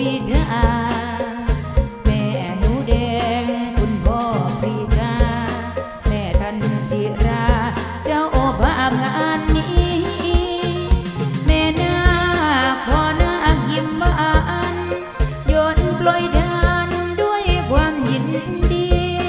บิดาแม่หนูแดงคุณพ่อปรีชาแม่ทันจิราเจ้าโอภาพงานนี้แม่นาคพ่อนาคยิ้มหวานโยนปล่อยดานด้วยความยินดี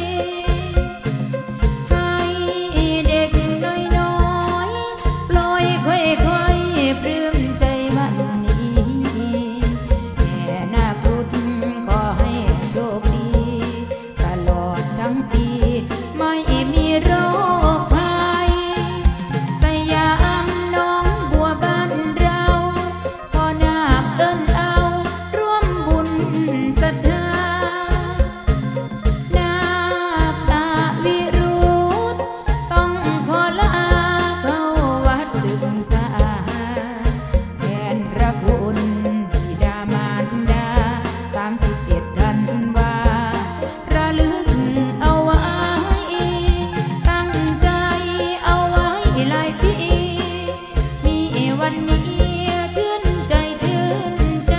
ให้เด็กน้อยๆปล่อยค่อยๆปลื้มใจวันนี้แม่นาครุฑขอให้โชคดีตลอดทั้งปีไม่มีโรคภัยสยามน้องบัวบ้านเราพ่อนาคเอิ้นเอาร่วมบุญศรัทธานาคตาวิรุธต้องขอลาเข้าวัดศึกษาแทนพระคุณบิดามารดา31 ธันวาระลึกเอาไว้ตั้งใจเอาไว้หลายปีมีวันนี้ชื่นใจชื่นใจ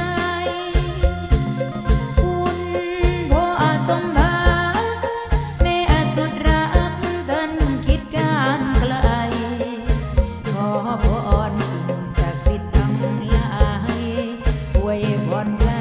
คุณพ่อสมภารแม่สุดรักท่านคิดการไกลขอพรสิ่งศักดิ์สิทธิ์ทั้งหลายอวยพรใจ